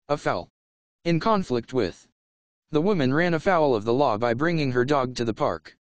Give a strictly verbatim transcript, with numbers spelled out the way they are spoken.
Afoul. In conflict with. The woman ran afoul of the law by bringing her dog to the park.